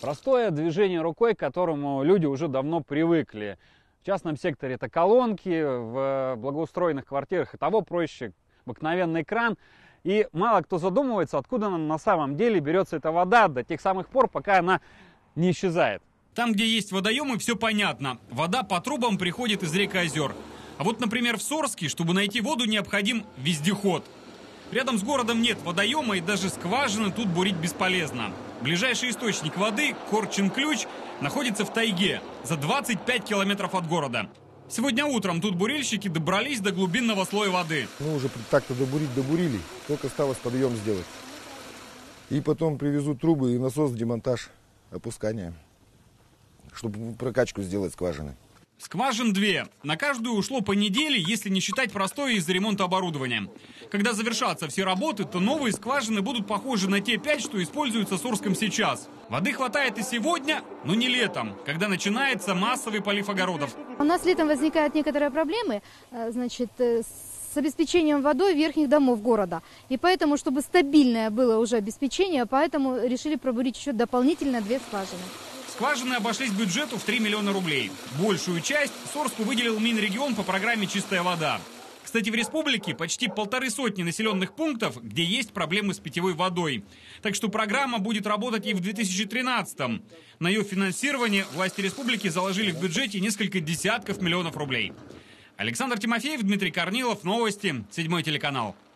Простое движение рукой, к которому люди уже давно привыкли. В частном секторе это колонки, в благоустроенных квартирах и того проще, обыкновенный кран. И мало кто задумывается, откуда на самом деле берется эта вода до тех самых пор, пока она не исчезает. Там, где есть водоемы, все понятно. Вода по трубам приходит из рек и озер. А вот, например, в Сорске, чтобы найти воду, необходим вездеход. Рядом с городом нет водоема, и даже скважины тут бурить бесполезно. Ближайший источник воды, Корчин-Ключ, находится в тайге, за 25 километров от города. Сегодня утром тут бурильщики добрались до глубинного слоя воды. Ну, уже так-то добурили, только осталось подъем сделать. И потом привезут трубы и насос, демонтаж, опускание, чтобы прокачку сделать скважины. Скважин 2. На каждую ушло по неделе, если не считать простое из-за ремонта оборудования. Когда завершатся все работы, то новые скважины будут похожи на те 5, что используются в Сорском сейчас. Воды хватает и сегодня, но не летом, когда начинается массовый полив огородов. У нас летом возникают некоторые проблемы, с обеспечением водой верхних домов города. И поэтому, чтобы стабильное было уже обеспечение, поэтому решили пробурить еще дополнительно 2 скважины. Скважины обошлись бюджету в 3 миллиона рублей. Большую часть Сорску выделил Минрегион по программе «Чистая вода». Кстати, в республике почти 150 населенных пунктов, где есть проблемы с питьевой водой. Так что программа будет работать и в 2013-м. На ее финансирование власти республики заложили в бюджете несколько десятков миллионов рублей. Александр Тимофеев, Дмитрий Корнилов. Новости. 7 телеканал.